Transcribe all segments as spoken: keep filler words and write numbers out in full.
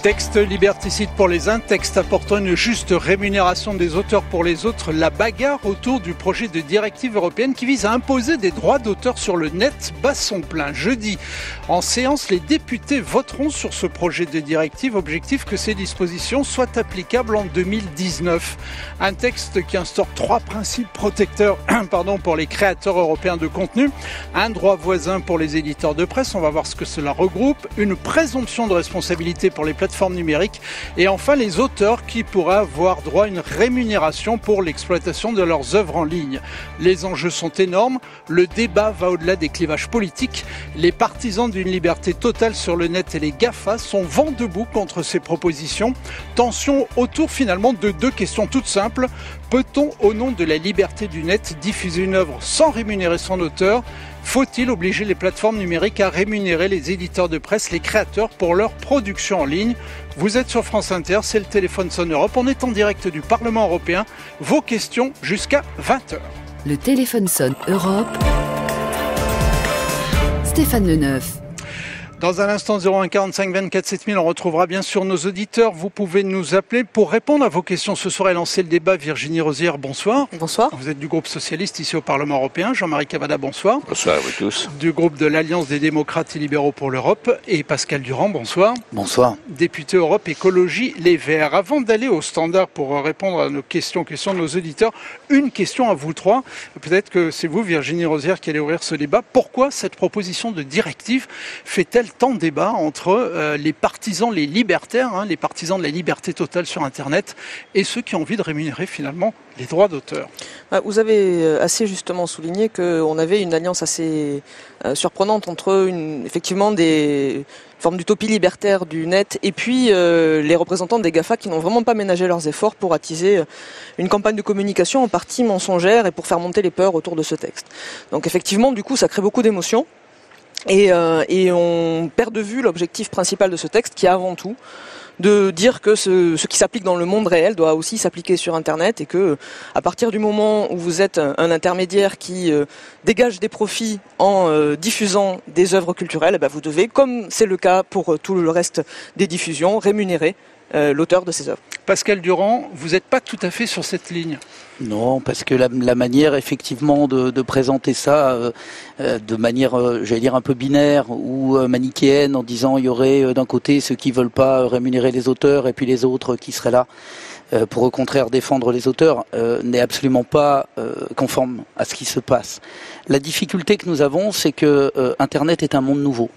Texte liberticide pour les uns, texte apportant une juste rémunération des auteurs pour les autres, la bagarre autour du projet de directive européenne qui vise à imposer des droits d'auteur sur le net bat son plein. Jeudi, en séance, les députés voteront sur ce projet de directive, objectif que ces dispositions soient applicables en deux mille dix-neuf. Un texte qui instaure trois principes protecteurs pardon, pour les créateurs européens de contenu, un droit voisin pour les éditeurs de presse, on va voir ce que cela regroupe, une présomption de responsabilité pour les plateformes numériques et enfin les auteurs qui pourraient avoir droit à une rémunération pour l'exploitation de leurs œuvres en ligne. Les enjeux sont énormes, le débat va au-delà des clivages politiques, les partisans d'une liberté totale sur le net et les GAFA sont vent debout contre ces propositions. Tension autour finalement de deux questions toutes simples. Peut-on, au nom de la liberté du net, diffuser une œuvre sans rémunérer son auteur ? Faut-il obliger les plateformes numériques à rémunérer les éditeurs de presse, les créateurs pour leur production en ligne ? Vous êtes sur France Inter, c'est le Téléphone Sonne Europe. On est en direct du Parlement européen. Vos questions jusqu'à vingt heures. Le Téléphone Sonne Europe. Stéphane Leneuf. Dans un instant, zéro un quarante-cinq vingt-quatre sept mille, on retrouvera bien sûr nos auditeurs. Vous pouvez nous appeler pour répondre à vos questions. Ce soir est lancé le débat. Virginie Rosière, bonsoir. Bonsoir. Vous êtes du groupe socialiste ici au Parlement européen. Jean-Marie Cavada, bonsoir. Bonsoir à vous tous. Du groupe de l'Alliance des démocrates et libéraux pour l'Europe. Et Pascal Durand, bonsoir. Bonsoir. Député Europe Écologie Les Verts. Avant d'aller au standard pour répondre à nos questions, questions de nos auditeurs, une question à vous trois. Peut-être que c'est vous, Virginie Rosière, qui allez ouvrir ce débat. Pourquoi cette proposition de directive fait-elle tant de débat entre euh, les partisans, les libertaires, hein, les partisans de la liberté totale sur Internet et ceux qui ont envie de rémunérer finalement les droits d'auteur? Vous avez assez justement souligné qu'on avait une alliance assez euh, surprenante entre une, effectivement des formes d'utopie libertaire du net et puis euh, les représentants des GAFA qui n'ont vraiment pas ménagé leurs efforts pour attiser une campagne de communication en partie mensongère et pour faire monter les peurs autour de ce texte. Donc effectivement, du coup, ça crée beaucoup d'émotions. Et, euh, et on perd de vue l'objectif principal de ce texte qui est avant tout de dire que ce, ce qui s'applique dans le monde réel doit aussi s'appliquer sur Internet et que à partir du moment où vous êtes un, un intermédiaire qui euh, dégage des profits en euh, diffusant des œuvres culturelles, eh ben vous devez, comme c'est le cas pour euh, tout le reste des diffusions, rémunérer euh, l'auteur de ces œuvres. Pascal Durand, vous n'êtes pas tout à fait sur cette ligne. Non, parce que la, la manière effectivement de, de présenter ça euh, euh, de manière, euh, j'allais dire un peu binaire ou euh, manichéenne, en disant il y aurait euh, d'un côté ceux qui veulent pas euh, rémunérer les auteurs et puis les autres qui seraient là euh, pour au contraire défendre les auteurs, euh, n'est absolument pas euh, conforme à ce qui se passe. La difficulté que nous avons, c'est que euh, Internet est un monde nouveau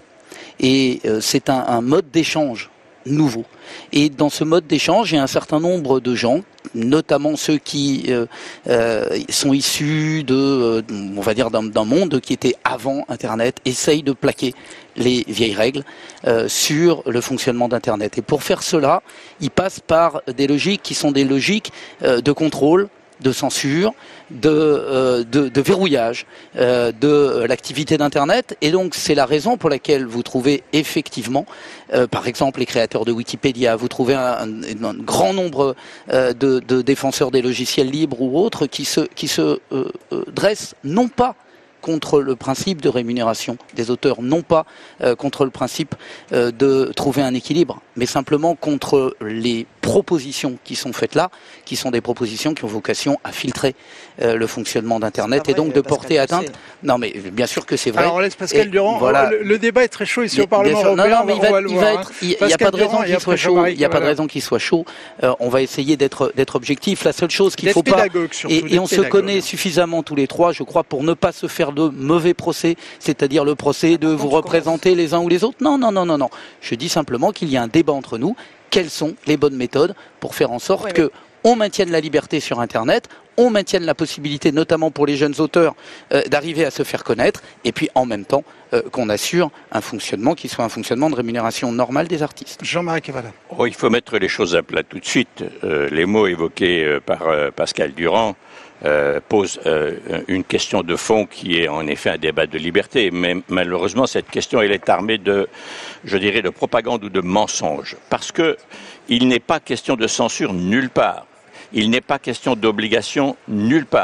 et euh, c'est un, un mode d'échange nouveau. Et dans ce mode d'échange, il y a un certain nombre de gens, notamment ceux qui euh, euh, sont issus de, euh, on va dire, d'un, d'un monde qui était avant Internet, essayent de plaquer les vieilles règles euh, sur le fonctionnement d'Internet. Et pour faire cela, ils passent par des logiques qui sont des logiques euh, de contrôle, de censure, de, euh, de, de verrouillage euh, de l'activité d'Internet. Et donc, c'est la raison pour laquelle vous trouvez effectivement, euh, par exemple, les créateurs de Wikipédia, vous trouvez un, un, un grand nombre euh, de, de défenseurs des logiciels libres ou autres qui se, qui se euh, euh, dressent non pas contre le principe de rémunération des auteurs, non pas euh, contre le principe euh, de trouver un équilibre, mais simplement contre les propositions qui sont faites là, qui sont des propositions qui ont vocation à filtrer euh, le fonctionnement d'Internet et donc de porter atteinte. Non, mais bien sûr que c'est vrai. Alors on laisse Pascal Durand. Voilà. Le, le débat est très chaud ici bien, au Parlement européen. Non, non, mais il va, il il va être. Il n'y a pas de raison qu'il soit chaud. Il n'y a pas de raison qu'il soit chaud. Euh, on va essayer d'être d'être objectif. La seule chose qu'il ne faut pas. Et, et on se connaît suffisamment tous les trois, je crois, pour ne pas se faire de mauvais procès, c'est-à-dire le procès de vous représenter les uns ou les autres. Non, non, non, non, non. Je dis simplement qu'il y a un débat entre nous. Quelles sont les bonnes méthodes pour faire en sorte oui, que on maintienne la liberté sur Internet, on maintienne la possibilité, notamment pour les jeunes auteurs, euh, d'arriver à se faire connaître, et puis en même temps euh, qu'on assure un fonctionnement qui soit un fonctionnement de rémunération normale des artistes. Jean-Marie Cavada. Oh, il faut mettre les choses à plat tout de suite. Euh, les mots évoqués euh, par euh, Pascal Durand Euh, pose euh, une question de fond qui est en effet un débat de liberté, mais malheureusement cette question elle est armée de, je dirais, de propagande ou de mensonge, parce que il n'est pas question de censure nulle part, il n'est pas question d'obligation nulle part.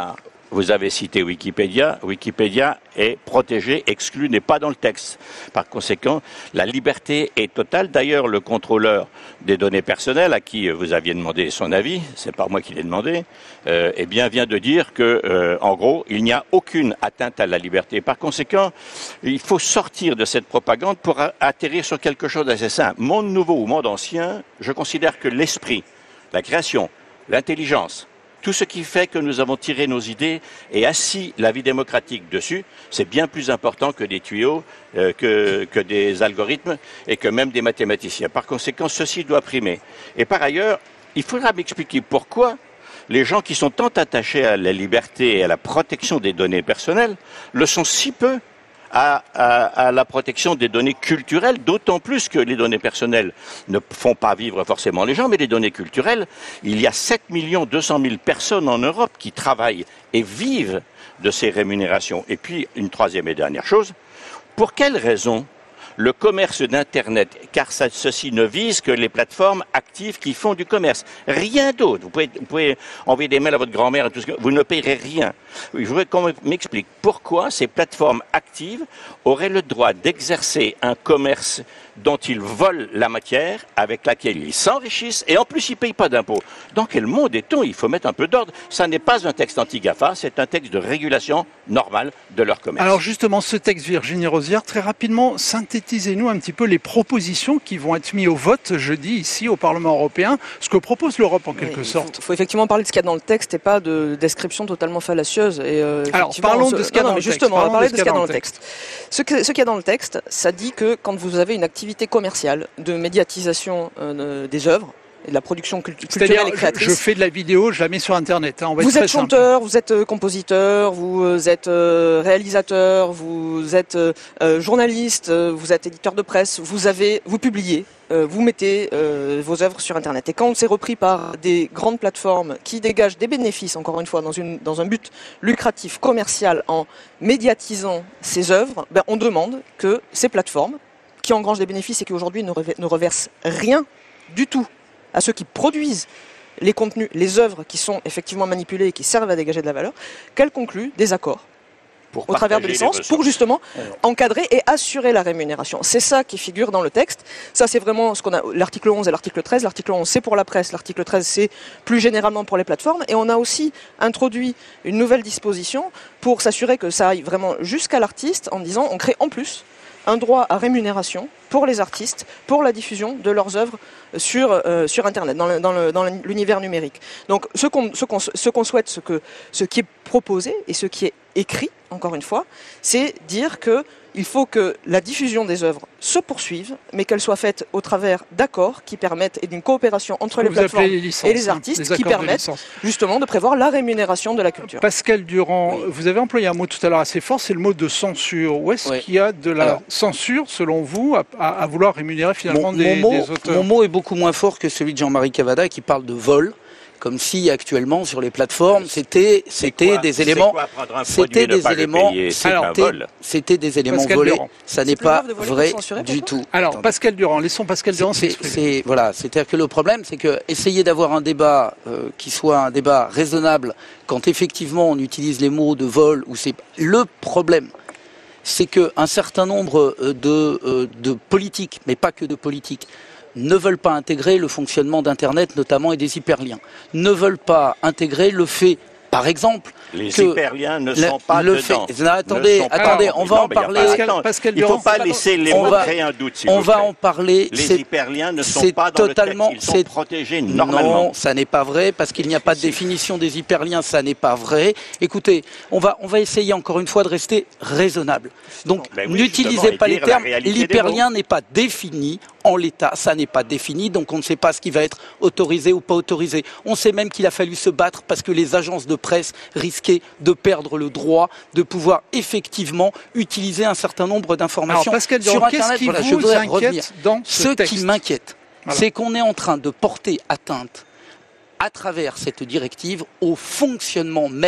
vous avez cité Wikipédia. Wikipédia est protégé, exclu, n'est pas dans le texte. Par conséquent, la liberté est totale. D'ailleurs, le contrôleur des données personnelles, à qui vous aviez demandé son avis, c'est pas moi qui l'ai demandé, euh, eh bien, vient de dire que, euh, en gros, il n'y a aucune atteinte à la liberté. Par conséquent, il faut sortir de cette propagande pour atterrir sur quelque chose d'assez simple. Monde nouveau ou monde ancien, je considère que l'esprit, la création, l'intelligence, tout ce qui fait que nous avons tiré nos idées et assis la vie démocratique dessus, c'est bien plus important que des tuyaux, euh, que, que des algorithmes et que même des mathématiciens. Par conséquent, ceci doit primer. Et par ailleurs, il faudra m'expliquer pourquoi les gens qui sont tant attachés à la liberté et à la protection des données personnelles le sont si peu À, à, à la protection des données culturelles, d'autant plus que les données personnelles ne font pas vivre forcément les gens, mais les données culturelles, il y a sept millions deux cent mille personnes en Europe qui travaillent et vivent de ces rémunérations. Et puis, une troisième et dernière chose, pour quelle raison le commerce d'Internet, car ça, ceci ne vise que les plateformes actives qui font du commerce. Rien d'autre. Vous pouvez, vous pouvez envoyer des mails à votre grand-mère et tout ce que vous ne payerez rien. Je voudrais qu'on m'explique pourquoi ces plateformes actives auraient le droit d'exercer un commerce dont ils volent la matière, avec laquelle ils s'enrichissent, et en plus ils ne payent pas d'impôts. Dans quel monde est-on? Il faut mettre un peu d'ordre. Ça n'est pas un texte anti-GAFA, c'est un texte de régulation normale de leur commerce. Alors justement, ce texte, Virginie Rosière, très rapidement, synthétisez-nous un petit peu les propositions qui vont être mises au vote jeudi ici au Parlement européen, ce que propose l'Europe en quelque oui, sorte. Il faut, faut effectivement parler de ce qu'il y a dans le texte et pas de description totalement fallacieuse. Et euh, Alors parlons de ce qu'il y a dans le texte. Justement, on va parler de ce qu'il y a dans le texte. Ce qu'il y a dans le texte, ça dit que quand vous avez une activité commerciale de médiatisation euh, des œuvres, et de la production culturelle C'est-à-dire, et créatrice. Je fais de la vidéo, je la mets sur Internet. Hein, on va vous être êtes très chanteur, simple. vous êtes euh, compositeur, vous êtes euh, réalisateur, vous êtes euh, journaliste, euh, vous êtes éditeur de presse, vous avez, vous publiez, euh, vous mettez euh, vos œuvres sur Internet. Et quand c'est repris par des grandes plateformes qui dégagent des bénéfices, encore une fois, dans, une, dans un but lucratif, commercial, en médiatisant ces œuvres, ben, on demande que ces plateformes, qui engrangent des bénéfices et qui aujourd'hui ne, ne reversent rien du tout à ceux qui produisent les contenus, les œuvres qui sont effectivement manipulées et qui servent à dégager de la valeur, qu'elles concluent des accords pour au travers de licences pour justement encadrer et assurer la rémunération. C'est ça qui figure dans le texte. Ça, c'est vraiment ce qu'on a, l'article onze et l'article treize. L'article onze, c'est pour la presse. L'article treize, c'est plus généralement pour les plateformes. Et on a aussi introduit une nouvelle disposition pour s'assurer que ça aille vraiment jusqu'à l'artiste en disant on crée en plus un droit à rémunération pour les artistes, pour la diffusion de leurs œuvres sur, euh, sur Internet, dans, le, dans, le, dans l'univers numérique. Donc ce qu'on, ce qu'on, ce qu'on souhaite, ce, que, ce qui est proposé et ce qui est écrit, encore une fois, c'est dire que il faut que la diffusion des œuvres se poursuive, mais qu'elle soit faite au travers d'accords qui permettent, et d'une coopération entre les plateformes les licences, et les artistes, hein, les qui permettent justement de prévoir la rémunération de la culture. Pascal Durand, oui. Vous avez employé un mot tout à l'heure assez fort, c'est le mot de censure. Où est-ce oui. qu'il y a de la Alors, censure, selon vous, à, à, à vouloir rémunérer finalement mon, des, mon mot, des auteurs? Mon mot est beaucoup moins fort que celui de Jean-Marie Cavada qui parle de vol. Comme si actuellement sur les plateformes c'était c'était des éléments c'était des éléments c'était des éléments volés. Ça n'est pas vrai du tout. Alors Attendez. Pascal Durand, laissons Pascal Durand s'exprimer. C'est voilà, c'est-à-dire que le problème c'est que essayer d'avoir un débat euh, qui soit un débat raisonnable quand effectivement on utilise les mots de vol ou c'est le problème. C'est que un certain nombre de euh, de politiques, mais pas que de politiques, ne veulent pas intégrer le fonctionnement d'Internet notamment et des hyperliens, ne veulent pas intégrer le fait, par exemple, les que hyperliens ne sont pas le dedans. Fait, non, attendez, attendez, on va non, en parler. Pascal, Pascal il ne faut pas laisser les mots créer un doute. On va en parler. Les hyperliens ne sont pas dans totalement, le texte, ils sont protégés normalement. Non, ça n'est pas vrai parce qu'il n'y a pas de définition des hyperliens, ça n'est pas vrai. Écoutez, on va on va essayer encore une fois de rester raisonnable. Donc ben oui, n'utilisez pas les termes. L'hyperlien n'est pas défini en l'état, ça n'est pas défini, donc on ne sait pas ce qui va être autorisé ou pas autorisé. On sait même qu'il a fallu se battre parce que les agences de presse risquaient de perdre le droit de pouvoir effectivement utiliser un certain nombre d'informations Pascal, sur Internet. Qu'est-ce qui voilà, vous je voudrais inquiète revenir. Dans ce, ce texte qui m'inquiète, voilà. c'est qu'on est en train de porter atteinte à travers cette directive au fonctionnement même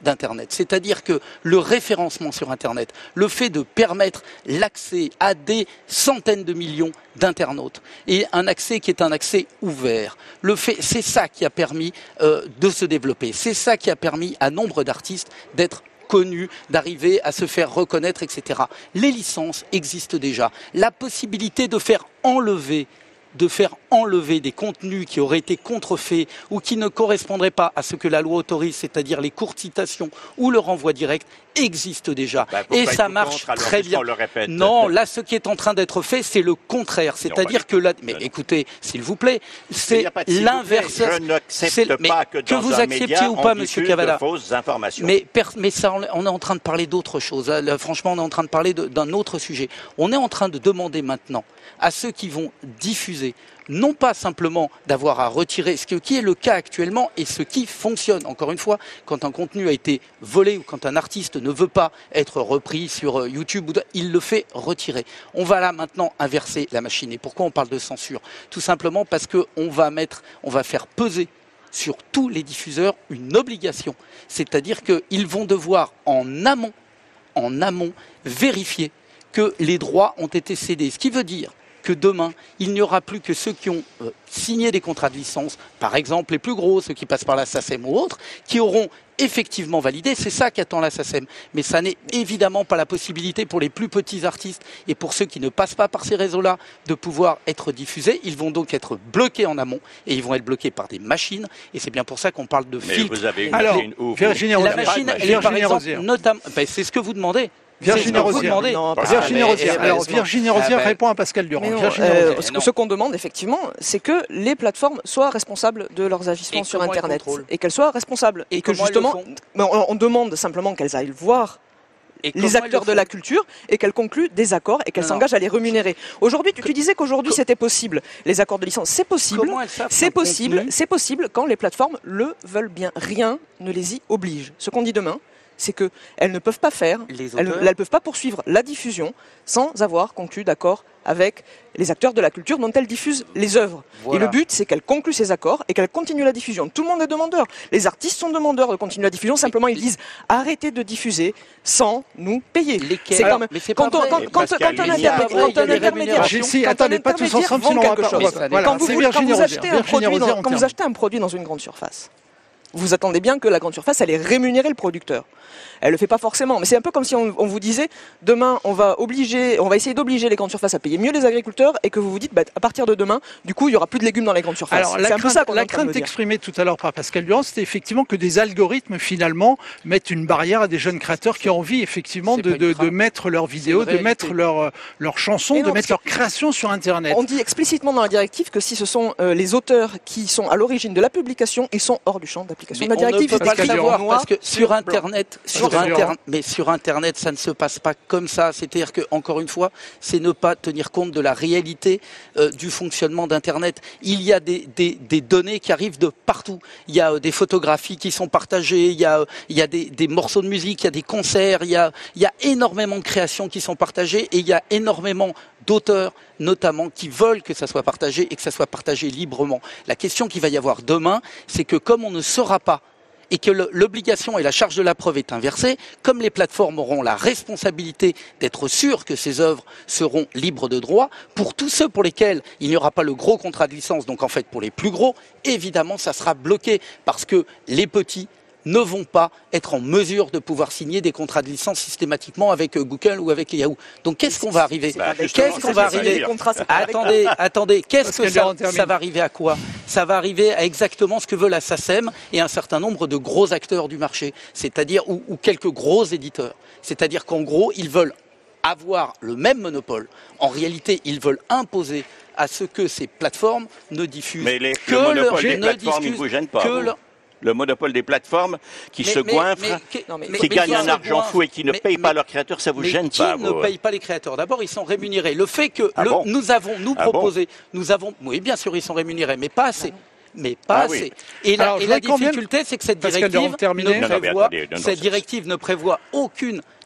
d'Internet. C'est-à-dire que le référencement sur Internet, le fait de permettre l'accès à des centaines de millions d'internautes et un accès qui est un accès ouvert, le fait, c'est ça qui a permis euh, de se développer. C'est ça qui a permis à nombre d'artistes d'être connus, d'arriver à se faire reconnaître, et cetera. Les licences existent déjà. La possibilité de faire enlever de faire enlever des contenus qui auraient été contrefaits ou qui ne correspondraient pas à ce que la loi autorise, c'est-à-dire les courtes citations ou le renvoi direct, existe déjà. Bah, et ça marche contre, très bien. Non, là, ce qui est en train d'être fait, c'est le contraire. C'est-à-dire que là, mais écoutez, s'il vous plaît, c'est l'inverse. Je n'accepte pas que, que dans vous un acceptiez média, ou pas, on Monsieur diffuse Cavada. de fausses informations. Mais, mais ça, on est en train de parler d'autre chose. Là, franchement, on est en train de parler d'un autre sujet. On est en train de demander maintenant à ceux qui vont diffuser, non pas simplement d'avoir à retirer ce qui est le cas actuellement et ce qui fonctionne. Encore une fois, quand un contenu a été volé ou quand un artiste ne veut pas être repris sur YouTube, il le fait retirer. On va là maintenant inverser la machine. Et pourquoi on parle de censure? Tout simplement parce qu'on va mettre, on va faire peser sur tous les diffuseurs une obligation. C'est-à-dire qu'ils vont devoir en amont, en amont, vérifier que les droits ont été cédés. Ce qui veut dire que demain, il n'y aura plus que ceux qui ont euh, signé des contrats de licence, par exemple les plus gros, ceux qui passent par la SACEM ou autres, qui auront effectivement validé. C'est ça qu'attend la SACEM. Mais ça n'est évidemment pas la possibilité pour les plus petits artistes et pour ceux qui ne passent pas par ces réseaux-là de pouvoir être diffusés. Ils vont donc être bloqués en amont et ils vont être bloqués par des machines. Et c'est bien pour ça qu'on parle de Mais filtres. vous avez une Alors, machine où Virginie La Rosière. machine, elle est Virginie par exemple, Rosière. notamment, ben, c'est ce que vous demandez. Virginie Rosière. Non, Virginie ah, mais- Rosière. eh, Alors, heureusement. Virginie Rosière Ah, ben- répond à Pascal Durand. Mais non, Virginie euh, Rosière. ce, non. ce qu'on demande effectivement, c'est que les plateformes soient responsables de leurs agissements Et sur comment elles Internet contrôlent et qu'elles soient responsables Et et que comment elles justement, le font mais on, on demande simplement qu'elles aillent voir Et comment les elles acteurs le de font la culture et qu'elles concluent des accords et qu'elles Non, non. s'engagent à les rémunérer. Aujourd'hui, tu, tu disais qu'aujourd'hui c'était possible. Les accords de licence, c'est possible. Comment elles savent C'est qu'un possible, contenu- c'est possible quand les plateformes le veulent bien. Rien ne les y oblige. Ce qu'on dit demain, c'est que elles ne peuvent pas faire, Les elles auteurs. ne peuvent pas poursuivre la diffusion sans avoir conclu d'accord avec les acteurs de la culture dont elles diffusent les œuvres. Voilà. Et le but, c'est qu'elles concluent ces accords et qu'elles continuent la diffusion. Tout le monde est demandeur. Les artistes sont demandeurs de continuer la diffusion. Simplement, ils disent arrêtez de diffuser sans nous payer. Lesquels C'est quand même Mais c'est pas quand, on- vrai. quand, Mais quand, Pascal, quand un il y a- intermédiaire, il y a quand un des intermédiaire, rémunérations. Si, quand attendez, un pas tous intermédiaire ensemble, vend sinon on va quelque pas- chose. on va- voilà. Quand vous, C'est voulez- quand Virginie vous Rosière. achetez un Virginie produit, Rosière, dans- on quand vous termine. achetez un produit dans une grande surface, vous attendez bien que la grande surface allait rémunérer le producteur. Elle le fait pas forcément, mais c'est un peu comme si on, on vous disait demain on va obliger, on va essayer d'obliger les grandes surfaces à payer mieux les agriculteurs et que vous vous dites bah, à partir de demain, du coup il y aura plus de légumes dans les grandes surfaces. Alors, la c'est un peu crainte, ça qu'on est la en train de me crainte dire. exprimée tout à l'heure par Pascal Durand, c'était effectivement que des algorithmes, finalement, mettent une barrière à des jeunes créateurs qui ont envie, effectivement, C'est de, pas une de, crainte. de mettre leurs vidéos, une de réalité. mettre leurs leurs chansons, Et de non, mettre parce leurs créations sur Internet. On dit explicitement dans la directive que si ce sont euh, les auteurs qui sont à l'origine de la publication, ils sont hors du champ d'application Mais de la on directive. ne peut pas C'est le écrit savoir noir parce que sur blanc. Internet, sur Pascal Durand. Internet, mais sur Internet, ça ne se passe pas comme ça. C'est-à-dire que encore une fois, c'est ne pas tenir compte de la réalité euh, du fonctionnement d'Internet. Il y a des, des, des données qui arrivent de partout. Il y a euh, des photographies qui sont partagées, il y a, euh, il y a des, des morceaux de musique, il y a des concerts, il y a, il y a énormément de créations qui sont partagées et il y a énormément d'auteurs notamment qui veulent que ça soit partagé et que ça soit partagé librement. La question qu'il va y avoir demain, c'est que comme on ne saura pas et que le- l'obligation et la charge de la preuve est inversée, comme les plateformes auront la responsabilité d'être sûres que ces œuvres seront libres de droit, pour tous ceux pour lesquels il n'y aura pas le gros contrat de licence, donc en fait pour les plus gros, évidemment ça sera bloqué parce que les petits ne vont pas être en mesure de pouvoir signer des contrats de licence systématiquement avec euh, Google ou avec Yahoo. Donc qu'est-ce qu'on va arriver Bah, justement, Qu'est-ce qu'on c'est va ça, arriver dire. contrats, c'est pas avec- Attendez, attendez, qu'est-ce Pascal que ça, Durand termine. ça va arriver à quoi? Ça va arriver à exactement ce que veut la SACEM et un certain nombre de gros acteurs du marché, c'est-à-dire ou, ou quelques gros éditeurs. C'est-à-dire qu'en gros, ils veulent avoir le même monopole. En réalité, ils veulent imposer à ce que ces plateformes ne diffusent Mais les, que le monopole leur- des ne plateformes, il ne diffusent vous gêne pas. que vous. leur- Le monopole des plateformes qui Mais- se mais- goinfrent, mais- Non, mais- mais- qui mais gagnent un se argent goinfrent fou et qui ne Mais- payent pas mais- leurs créateurs, ça vous Mais gêne qui pas ne vous paye pas les créateurs? D'abord, ils sont rémunérés. Le fait que Ah le- bon nous avons nous Ah bon proposé, nous avons, oui, bien sûr, ils sont rémunérés, mais pas assez. Mais pas Ah assez. oui. Et la, Alors, et je la voudrais quand même- difficulté, c'est que cette Pascal directive Durand, terminé. ne Non, non, mais prévoit, attendez, non, non, cette ça- directive ne prévoit aucune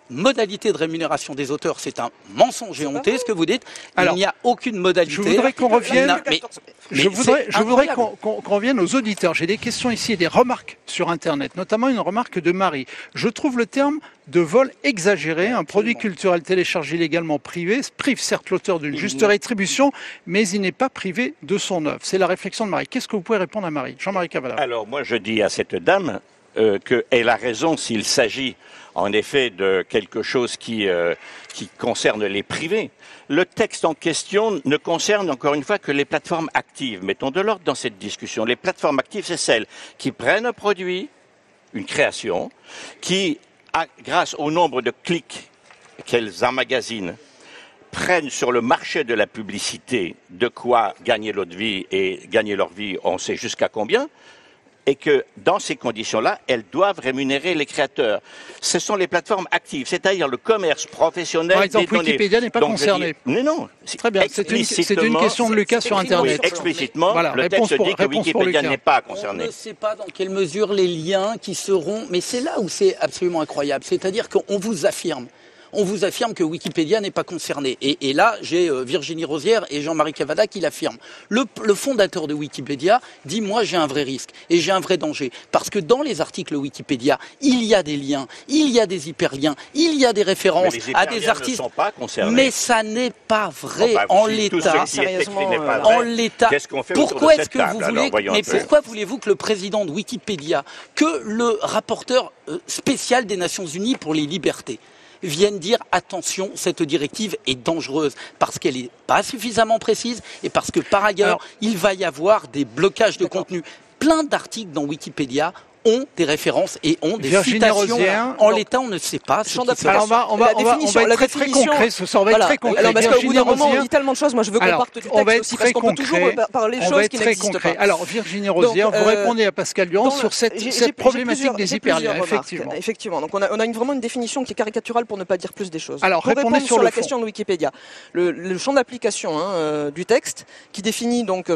modalité de rémunération des auteurs, c'est un mensonge et honteux, ce que vous dites. Alors, il n'y a aucune modalité. Je voudrais qu'on revienne, a, mais, je mais voudrais, je voudrais qu'on, qu'on, qu'on revienne aux auditeurs. J'ai des questions ici et des remarques sur Internet, notamment une remarque de Marie. Je trouve le terme de vol exagéré. Un produit culturel téléchargé illégalement privé prive certes l'auteur d'une juste rétribution, mais il n'est pas privé de son œuvre. C'est la réflexion de Marie. Qu'est-ce que vous pouvez répondre à Marie? Jean-Marie Cavada. Alors moi je dis à cette dame euh, qu'elle a raison s'il s'agit en effet de quelque chose qui, euh, qui concerne les privés. Le texte en question ne concerne encore une fois que les plateformes actives. Mettons de l'ordre dans cette discussion. Les plateformes actives, c'est celles qui prennent un produit, une création, qui, à, grâce au nombre de clics qu'elles emmagasinent, prennent sur le marché de la publicité de quoi gagner leur vie et gagner leur vie, on sait jusqu'à combien, et que dans ces conditions-là, elles doivent rémunérer les créateurs. Ce sont les plateformes actives, c'est-à-dire le commerce professionnel Par exemple, des données. Wikipédia n'est pas Donc, concerné. Dis, mais non, très bien. C'est une, c'est une question de Lucas sur Internet. Oui, explicitement, voilà, le texte pour, dit que Wikipédia n'est pas concerné. On ne sait pas dans quelle mesure les liens qui seront... Mais c'est là où c'est absolument incroyable. C'est-à-dire qu'on vous affirme. On vous affirme que Wikipédia n'est pas concerné. Et, et là, j'ai euh, Virginie Rosière et Jean-Marie Cavada qui l'affirment. Le, le fondateur de Wikipédia dit « Moi, j'ai un vrai risque et j'ai un vrai danger. » Parce que dans les articles Wikipédia, il y a des liens, il y a des hyperliens, il y a des références à des artistes. Ne sont pas concernés. Mais ça n'est pas vrai. Oh bah, en si l'état. Euh, en l'état. Pourquoi est-ce que vous voulez Mais pourquoi voulez-vous que le président de Wikipédia, que le rapporteur spécial des Nations Unies pour les libertés, viennent dire attention, cette directive est dangereuse parce qu'elle n'est pas suffisamment précise et parce que par ailleurs, Alors, il va y avoir des blocages de contenu. Plein d'articles dans Wikipédia ont des références et ont des Virginie citations. Rosière, en l'état, on ne sait pas ce qui se passe. Alors on va, on va, on va, on va être très, très concret ce soir. On va voilà. être très concret. Alors, parce qu'au bout d'un moment, on dit tellement de choses. Moi, je veux qu'on Alors, parte du texte on va être aussi, très parce qu'on peut toujours parler de choses qui n'existent pas. Alors, Virginie Rosière, Donc, vous euh, répondez à Pascal Durand sur cette, j'ai, cette j'ai problématique des hyperliens, effectivement. Effectivement. Donc, on a, on a une, vraiment une définition qui est caricaturale pour ne pas dire plus des choses. Alors, pour répondez répondre sur, sur le la fond. question de Wikipédia, le, le champ d'application hein, euh, du texte qui définit donc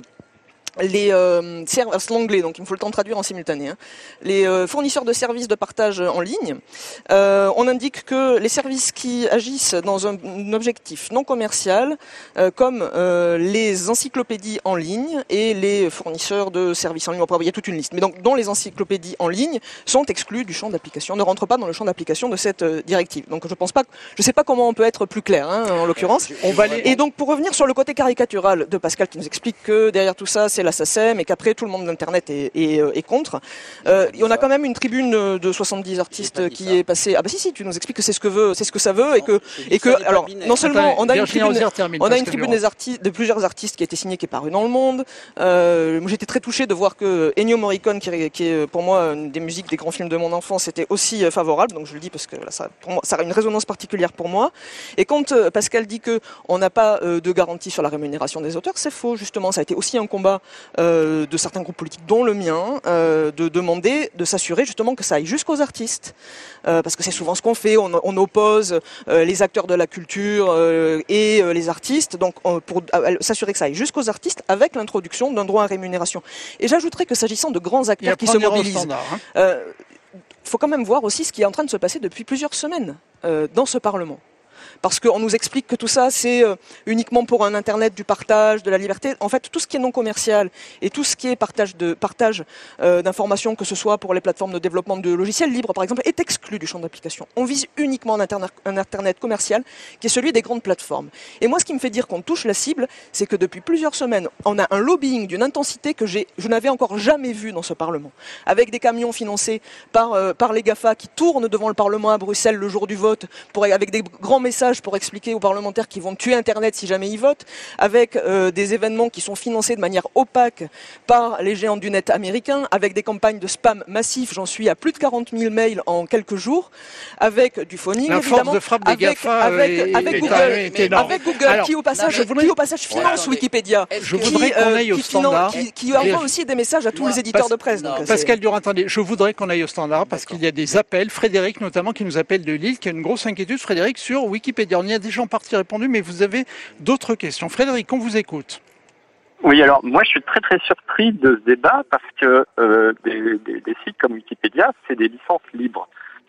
les euh, serveurs, l'anglais, donc il me faut le temps de traduire en simultané. Hein. Les euh, fournisseurs de services de partage en ligne, euh, on indique que les services qui agissent dans un, un objectif non commercial, euh, comme euh, les encyclopédies en ligne et les fournisseurs de services en ligne, il y a toute une liste, mais donc dont les encyclopédies en ligne sont exclus du champ d'application, ne rentrent pas dans le champ d'application de cette euh, directive. Donc je pense pas, je sais pas comment on peut être plus clair, hein, en l'occurrence. On va aller... Et donc pour revenir sur le côté caricatural de Pascal qui nous explique que derrière tout ça c'est la SACEM et qu'après tout le monde d'Internet est, est, est contre. Euh, on a quand même une tribune de soixante-dix artistes qui ça. est passée. Ah bah si si, tu nous expliques que c'est ce que veut, c'est ce que ça veut non, et que et que alors non seulement on a une tribune, on a une tribune des artistes, de plusieurs artistes qui a été signée, qui est parue dans Le Monde. Euh, moi j'étais très touché de voir que Ennio Morricone, qui est, qui est pour moi une des musiques des grands films de mon enfance, était aussi favorable. Donc je le dis parce que là, ça, pour moi, ça a une résonance particulière pour moi. Et quand euh, Pascal dit que on n'a pas euh, de garantie sur la rémunération des auteurs, c'est faux justement. Ça a été aussi un combat euh, de certains groupes politiques, dont le mien, euh, de demander, de s'assurer justement que ça aille jusqu'aux artistes. Euh, parce que c'est souvent ce qu'on fait, on, on oppose euh, les acteurs de la culture euh, et euh, les artistes, donc euh, pour euh, s'assurer que ça aille jusqu'aux artistes avec l'introduction d'un droit à rémunération. Et j'ajouterais que s'agissant de grands acteurs qui se mobilisent, standard, hein. euh, faut quand même voir aussi ce qui est en train de se passer depuis plusieurs semaines euh, dans ce Parlement. Parce qu'on nous explique que tout ça, c'est euh, uniquement pour un Internet du partage, de la liberté. En fait, tout ce qui est non commercial et tout ce qui est partage de partage euh, d'informations, que ce soit pour les plateformes de développement de logiciels libres, par exemple, est exclu du champ d'application. On vise uniquement un Internet, un Internet commercial, qui est celui des grandes plateformes. Et moi, ce qui me fait dire qu'on touche la cible, c'est que depuis plusieurs semaines, on a un lobbying d'une intensité que j'ai, je n'avais encore jamais vu dans ce Parlement. Avec des camions financés par, euh, par les GAFA qui tournent devant le Parlement à Bruxelles le jour du vote, pour, avec des grands messages pour expliquer aux parlementaires qu'ils vont tuer Internet si jamais ils votent, avec euh, des événements qui sont financés de manière opaque par les géants du net américains, avec des campagnes de spam massif, j'en suis à plus de quarante mille mails en quelques jours, avec du phoning, la évidemment, force de frappe des avec, GAFA avec, est, avec est Google, est avec Google Alors, qui au passage, non, voudrais... qui, au passage finance voilà, Wikipédia, je qui, voudrais qu'on aille euh, au qui, standard, qui, qui envoie aussi des messages à tous les éditeurs de presse. Donc, Pascal Durand, attendez, je voudrais qu'on aille au standard parce qu'il y a des appels, Frédéric notamment qui nous appelle de Lille, qui a une grosse inquiétude, Frédéric, sur Wikipédia. On y a déjà en partie répondu, mais vous avez d'autres questions. Frédéric, on vous écoute. Oui, alors moi je suis très très surpris de ce débat parce que euh, des, des, des sites comme Wikipédia, c'est des licences libres.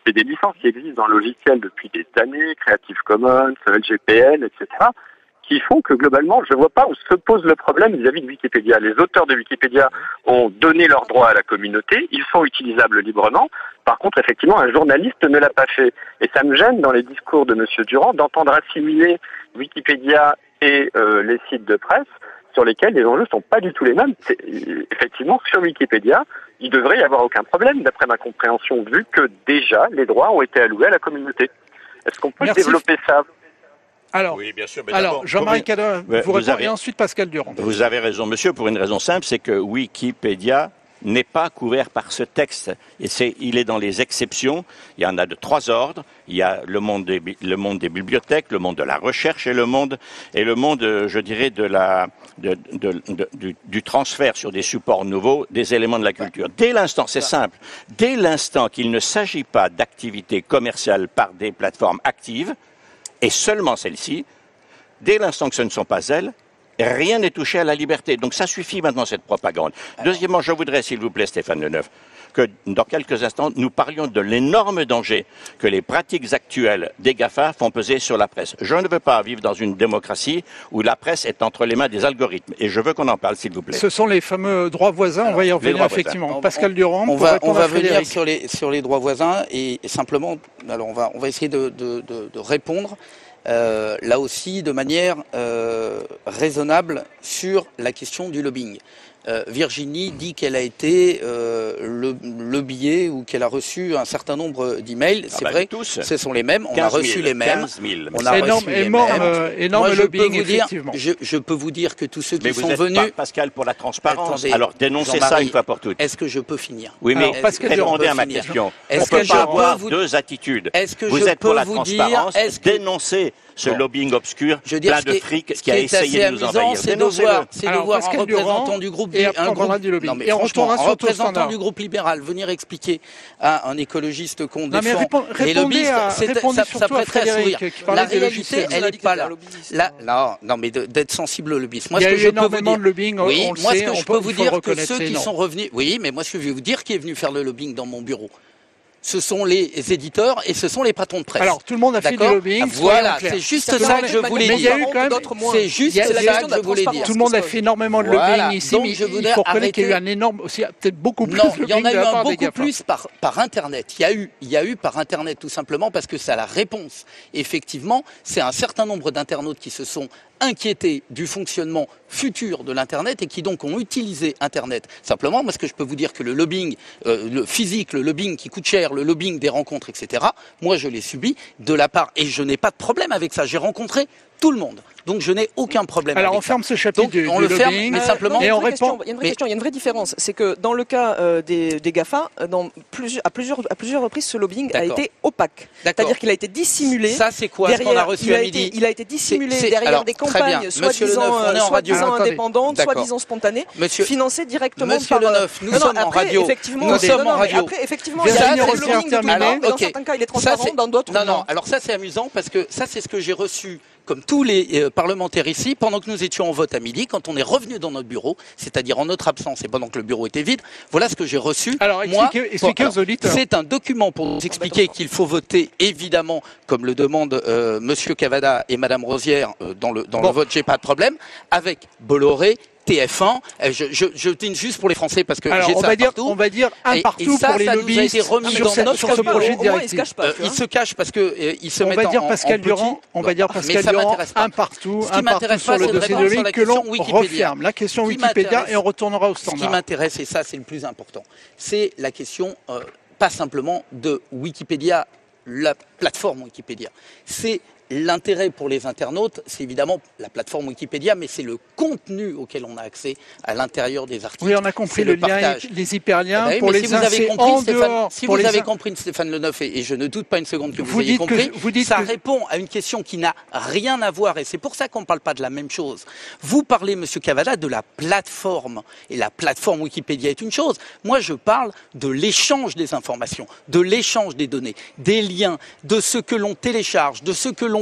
c'est des licences qui existent dans le logiciel depuis des années, Creative Commons, L G P L, et cetera, qui font que globalement, je ne vois pas où se pose le problème vis-à-vis de Wikipédia. Les auteurs de Wikipédia ont donné leurs droits à la communauté, ils sont utilisables librement. Par contre, effectivement, un journaliste ne l'a pas fait. Et ça me gêne dans les discours de M. Durand d'entendre assimiler Wikipédia et euh, les sites de presse sur lesquels les enjeux ne sont pas du tout les mêmes. C'est, effectivement, sur Wikipédia, il devrait y avoir aucun problème, d'après ma compréhension, vu que déjà, les droits ont été alloués à la communauté. Est-ce qu'on peut Merci. développer ça ? Alors, Oui, bien sûr. Mais alors Jean-Marie Callot, vous, vous répondez, avez- et ensuite Pascal Durand. Vous avez raison, monsieur, pour une raison simple, c'est que Wikipédia n'est pas couvert par ce texte. Et c'est, il est dans les exceptions. Il y en a de trois ordres. Il y a le monde des, bi- le monde des bibliothèques, le monde de la recherche et le monde, et le monde, euh, je dirais, de la, de, de, de- du, du transfert sur des supports nouveaux des éléments de la culture. Dès l'instant, c'est simple, dès l'instant qu'il ne s'agit pas d'activités commerciales par des plateformes actives, et seulement celles-ci, dès l'instant que ce ne sont pas elles, rien n'est touché à la liberté. Donc ça suffit maintenant, cette propagande. Deuxièmement, je voudrais, s'il vous plaît, Stéphane Le Neuf, que dans quelques instants, nous parlions de l'énorme danger que les pratiques actuelles des GAFA font peser sur la presse. Je ne veux pas vivre dans une démocratie où la presse est entre les mains des algorithmes. Et je veux qu'on en parle, s'il vous plaît. Ce sont les fameux droits voisins, on va y revenir droits voisins. effectivement. On- Pascal Durand, On pour va, on répondre va à venir Frédéric. sur les, sur les droits voisins et, et simplement, alors on va, on va essayer de, de, de, de répondre euh, là aussi de manière euh, raisonnable sur la question du lobbying. Euh, Virginie dit qu'elle a été euh, le, lobbyée ou qu'elle a reçu un certain nombre d'emails. Ah C'est bah, vrai, tous. ce sont les mêmes. On a quinze reçu mille, les mêmes. quinze mille. On a énorme, reçu les énorme, mêmes. euh, énorme Moi, je lobbying, peux vous dire, effectivement. je, je peux vous dire que tous ceux qui Mais vous sont êtes venus. pas, Pascal, pour la transparence. Attendez, Alors dénoncez ça Jean-Marie, une fois pour toutes. Est-ce que je peux finir? Oui, mais Alors, Pascal Durand, répondez à ma finir. question. Est-ce On que ne peut je pas peux avoir vous- deux attitudes. Est-ce que vous je êtes pour peux la vous dire- transparence, est-ce que- dénoncez ce Bon. lobbying obscur, Je veux dire, plein ce de qui est- fric ce qui a est essayé assez de nous amusant, envahir. c'est de Dénoncez-le. voir, c'est de Alors, voir un Pascal représentant Durand, du groupe, et après un on parlera groupe- du lobbying. non mais Et on franchement, retournera un sur tout représentant standard. du groupe libéral venir expliquer à un écologiste qu'on Non, mais défend répond- les répondez lobbyistes, à- c'est- répondez ça, surtout ça à prêterait à Frédéric, sourire. qui parlait La des réalité, logiciels. elle On a n'est dit que pas c'était là. un lobbyiste. Là, non, non, mais de- d'être sensible au lobbyisme. Moi, Il y ce a que eu je peux vous énormément dire, de lobbying, on- oui, on le moi, sait, ce que on je peut- peux il vous faut dire que reconnaître, ceux c'est qui énorme. sont revenus, oui, mais moi, ce que je vais vous dire, qui est venu faire le lobbying dans mon bureau, ce sont les éditeurs et ce sont les patrons de presse. Alors, tout le monde a fait du D'accord. lobbying, Voilà, soyons clairs. c'est juste C'est-à-dire ça que que je de voulais manière Mais il y a eu dire. quand même- d'autres moins. C'est juste Il y a- ça il y a- que je voulais dire. Tout le monde a fait énormément de Voilà. lobbying ici, Donc, mais je il voudrais faut reconnaître qu'il y a eu arrêter- un énorme, aussi peut-être beaucoup plus Non, de il y en lobbying a de eu la un part des beaucoup GAFA. plus par, par Internet. Il y, a eu, il y a eu par Internet tout simplement parce que c'est la réponse. Effectivement, c'est un certain nombre d'internautes qui se sont inquiétés du fonctionnement futur de l'Internet et qui donc ont utilisé Internet. Simplement, moi ce que je peux vous dire que le lobbying euh, le physique, le lobbying qui coûte cher, le lobbying des rencontres, et cetera, moi je l'ai subi de la part, et je n'ai pas de problème avec ça. J'ai rencontré tout le monde. Donc je n'ai aucun problème Alors avec on ferme ce chapitre Donc, du, on du le ferme, lobbying. mais Euh, simplement- non, il y a et une on vraie question, répond. Il y a une vraie Mais- question, il y a une vraie différence. C'est que dans le cas euh, des, des GAFA, euh, dans plusieurs, à, plusieurs, à plusieurs reprises, ce lobbying a D'accord. été opaque. D'accord. C'est-à-dire qu'il a été dissimulé. Ça, c'est quoi ce qu'on a derrière- reçu il, à a midi été, il a été dissimulé C'est- c'est- derrière alors, des très campagnes bien. Monsieur Le Neuf, soi-disant on est en euh, radio. soi-disant Alors, attendez. indépendantes, D'accord. soi-disant spontanées, Monsieur- financées directement Monsieur par... Le euh, Neuf, nous non, non, sommes en après, radio. Effectivement, Nous non, sommes non, en mais radio. Après, effectivement, Virginie il y a des Rossignol lobbying de tout terminé. temps, mais dans Ok. certains cas, il est Ça, transparent, c'est- dans d'autres, non, non. non. Alors ça, c'est amusant parce que ça, c'est ce que j'ai reçu comme tous les euh, parlementaires ici, pendant que nous étions en vote à midi, quand on est revenu dans notre bureau, c'est-à-dire en notre absence et pendant que le bureau était vide, voilà ce que j'ai reçu. Alors, Moi, expliquez- expliquez bon, aux auditeurs. C'est un document pour nous expliquer qu'il faut voter, évidemment, comme le demande euh, Monsieur Cavada et Madame Rosière euh, dans le dans Bon. le vote, j'ai pas de problème, avec Bolloré, T F un. euh, Je, je, je dîne juste pour les Français parce que Alors j'ai on ça va dire, partout. on va dire un Et- et partout ça, pour les ça nous a lobbyistes été remis sur, dans cette- notre sur ce bureau. projet de Au moins, il se directive. cache pas. Euh, tu il vois. se cache parce que euh, il se On met va dire en, Pascal en Durand, petit. on va dire Mais Pascal ça Durand, m'intéresse pas. un partout, Ce qui un partout m'intéresse sur pas, le c'est de dossier de répondre sur lobbying la que l'on question Wikipédia. referme. La question Ce qui Wikipédia m'intéresse- et on retournera au Ce qui standard. m'intéresse, et ça c'est le plus important, c'est la question euh, pas simplement de Wikipédia, la plateforme Wikipédia. C'est l'intérêt pour les internautes, c'est évidemment la plateforme Wikipédia, mais c'est le contenu auquel on a accès à l'intérieur des articles. Oui, on a compris C'est le, le lien, partage. et les hyperliens Eh ben oui, pour mais les si uns, vous avez c'est compris, en Stéphane, dehors. si pour vous les avez uns- compris Stéphane Le Neuf, et, et je ne doute pas une seconde que vous, Vous ayez dites que- compris, vous dites ça que- répond à une question qui n'a rien à voir, et c'est pour ça qu'on ne parle pas de la même chose. Vous parlez, Monsieur Cavada, de la plateforme, et la plateforme Wikipédia est une chose. Moi, je parle de l'échange des informations, de l'échange des données, des liens, de ce que l'on télécharge, de ce que l'on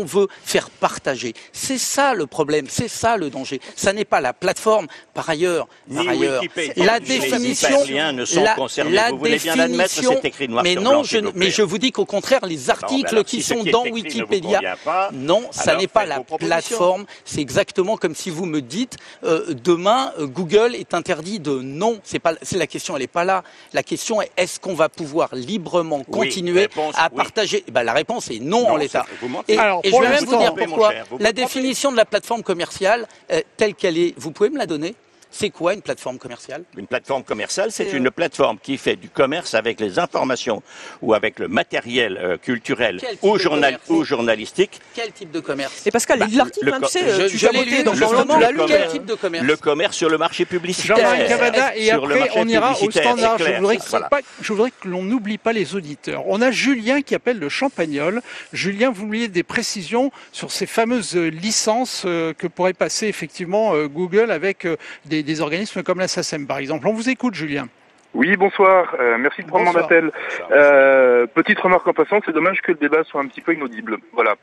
on veut faire partager. C'est ça le problème, c'est ça le danger. Ça n'est pas la plateforme. Par ailleurs, par Ni ailleurs, Wikipédia, la ni définition, les hyperliens ne sont la, concernés. la Vous voulez bien l'admettre, c'est écrit noir mais sur non, blanc, je, s'il vous plaît. mais je vous dis qu'au contraire, les articles alors, qui si ce sont qui est dans écrit ne vous Wikipédia, convient pas, non, ça alors n'est pas faites la vos propositions. plateforme. C'est exactement comme si vous me dites euh, demain euh, Google est interdit de non. C'est pas, c'est la question, elle est pas là. La question est est-ce qu'on va pouvoir librement Oui, continuer réponse, à oui. partager eh ben, la réponse est non, Non, en l'état. c'est- vous mentez. Et, Alors, et je pour vais même l'instant- vous dire Mon pourquoi. cher, vous La vous trompez. définition de la plateforme commerciale euh, telle qu'elle est, vous pouvez me la donner? C'est quoi une plateforme commerciale? Une plateforme commerciale, c'est C'est, une euh, plateforme qui fait du commerce avec les informations ou avec le matériel euh, culturel Quel type ou, de journal, commerce ou journalistique. Quel type de commerce? Et Pascal, Bah, lis l'article, le hein, co- tu sais, je- tu je t'as l'ai voté lu, dans le ton commerce. journal, tu l'as lu. Quel euh, type de commerce? Le commerce sur le marché publicitaire. Jean-Marie Cavada, et Sur le après marché on ira au publicitaire, standard. c'est Je clair, voudrais, ça, que, voilà. pas- je voudrais que l'on n'oublie pas les auditeurs. On a Julien qui appelle le Champagnol. Julien, vous vouliez des précisions sur ces fameuses euh, licences euh, que pourrait passer effectivement euh, Google avec euh, des, des organismes comme la SACEM par exemple. On vous écoute, Julien. Oui, bonsoir. Euh, merci de prendre mon Bonsoir. appel. Euh, petite remarque en passant, c'est dommage que le débat soit un petit peu inaudible. Voilà.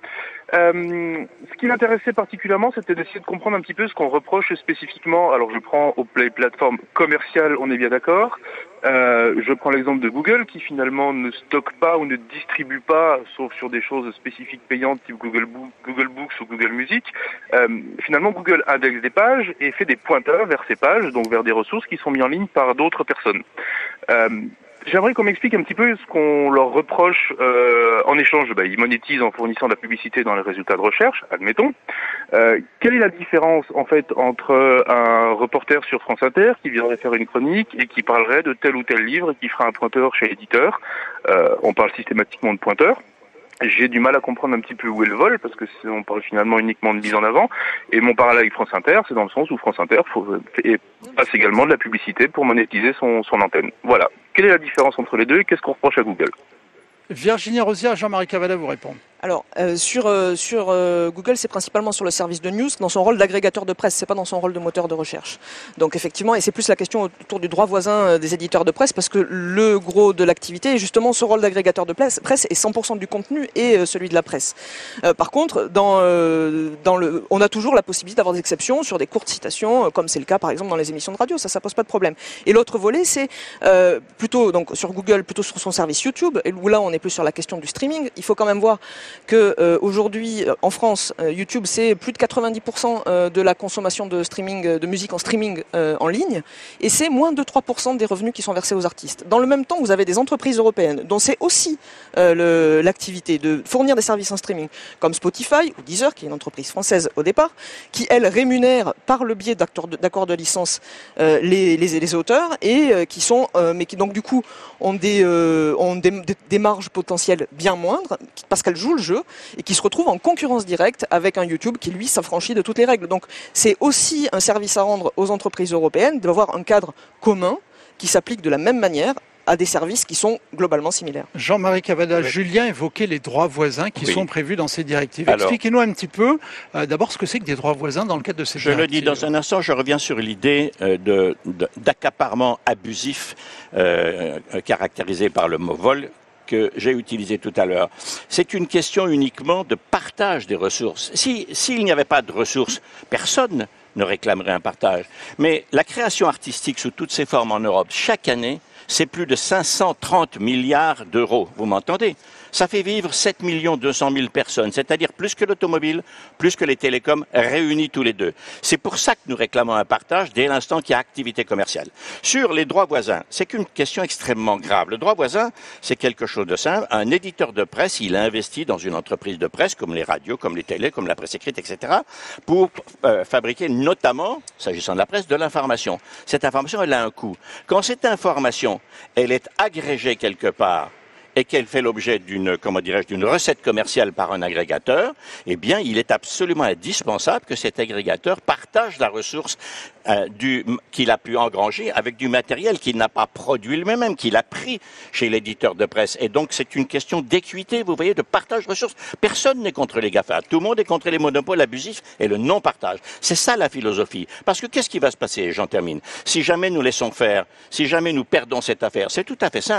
Euh, ce qui m'intéressait particulièrement, c'était d'essayer de comprendre un petit peu ce qu'on reproche spécifiquement. Alors, je prends aux play plateformes commerciales, on est bien d'accord. Euh, je prends l'exemple de Google, qui finalement ne stocke pas ou ne distribue pas, sauf sur des choses spécifiques payantes, type Google, Bo- Google Books ou Google Music. Euh, finalement, Google indexe des pages et fait des pointeurs vers ces pages, donc vers des ressources qui sont mises en ligne par d'autres personnes. Euh, J'aimerais qu'on m'explique un petit peu ce qu'on leur reproche euh, en échange. Bah, ils monétisent en fournissant de la publicité dans les résultats de recherche, admettons. Euh, quelle est la différence en fait entre un reporter sur France Inter qui viendrait faire une chronique et qui parlerait de tel ou tel livre et qui fera un pointeur chez l'éditeur? euh, On parle systématiquement de pointeur. J'ai du mal à comprendre un petit peu où est le vol, parce que c'est- on parle finalement uniquement de mise en avant. Et mon parallèle avec France Inter, c'est dans le sens où France Inter faut, et passe également de la publicité pour monétiser son, son antenne. Voilà. Quelle est la différence entre les deux et qu'est-ce qu'on reproche à Google? Virginie Rosière, Jean-Marie Cavada vous répond. Alors, euh, sur, euh, sur euh, Google, c'est principalement sur le service de news, dans son rôle d'agrégateur de presse, c'est pas dans son rôle de moteur de recherche. Donc effectivement, et c'est plus la question autour du droit voisin euh, des éditeurs de presse, parce que le gros de l'activité est justement ce rôle d'agrégateur de presse, presse et cent pour cent du contenu est euh, celui de la presse. Euh, par contre, dans, euh, dans le, on a toujours la possibilité d'avoir des exceptions sur des courtes citations, euh, comme c'est le cas par exemple dans les émissions de radio, ça, ça pose pas de problème. Et l'autre volet, c'est euh, plutôt donc sur Google, plutôt sur son service YouTube, et où là on est plus sur la question du streaming. Il faut quand même voir que euh, aujourd'hui euh, en France, euh, YouTube c'est plus de quatre-vingt-dix pour cent euh, de la consommation de streaming, euh, de musique en streaming euh, en ligne, et c'est moins de trois pour cent des revenus qui sont versés aux artistes. Dans le même temps, vous avez des entreprises européennes dont c'est aussi euh, le, l'activité de fournir des services en streaming, comme Spotify ou Deezer, qui est une entreprise française au départ, qui elle rémunère par le biais d'accords de, d'accords de licence euh, les, les, les auteurs et euh, qui sont, euh, mais qui donc du coup ont des, euh, ont des, des, des marges potentielles bien moindres parce qu'elles jouent le jeu et qui se retrouvent en concurrence directe avec un YouTube qui lui s'affranchit de toutes les règles. Donc c'est aussi un service à rendre aux entreprises européennes d'avoir un cadre commun qui s'applique de la même manière à des services qui sont globalement similaires. Jean-Marie Cavada, Oui. Julien évoquait les droits voisins qui Oui. sont prévus dans ces directives. Alors- Expliquez-nous un petit peu euh, d'abord ce que c'est que des droits voisins dans le cadre de ces Je le directives. dis dans un instant, je reviens sur l'idée euh, de, de- d'accaparement abusif euh, euh, caractérisé par le mot vol que j'ai utilisé tout à l'heure. C'est une question uniquement de partage des ressources. Si, s'il n'y avait pas de ressources, personne ne réclamerait un partage. Mais la création artistique sous toutes ses formes en Europe, chaque année, c'est plus de cinq cent trente milliards d'euros. Vous m'entendez? Ça fait vivre sept millions deux cent mille personnes, c'est-à-dire plus que l'automobile, plus que les télécoms réunis tous les deux. C'est pour ça que nous réclamons un partage dès l'instant qu'il y a activité commerciale. Sur les droits voisins, c'est une question extrêmement grave. Le droit voisin, c'est quelque chose de simple. Un éditeur de presse, il investit dans une entreprise de presse, comme les radios, comme les télés, comme la presse écrite, et cetera, pour euh, fabriquer notamment, s'agissant de la presse, de l'information. Cette information, elle a un coût. Quand cette information, elle est agrégée quelque part, et qu'elle fait l'objet d'une, comment dirais-je, d'une recette commerciale par un agrégateur, eh bien, il est absolument indispensable que cet agrégateur partage la ressource euh, du, qu'il a pu engranger avec du matériel qu'il n'a pas produit lui-même, qu'il a pris chez l'éditeur de presse. Et donc, c'est une question d'équité, vous voyez, de partage de ressources. Personne n'est contre les GAFA. Tout le monde est contre les monopoles abusifs et le non-partage. C'est ça la philosophie. Parce que qu'est-ce qui va se passer, j'en termine, si jamais nous laissons faire, si jamais nous perdons cette affaire? C'est tout à fait simple.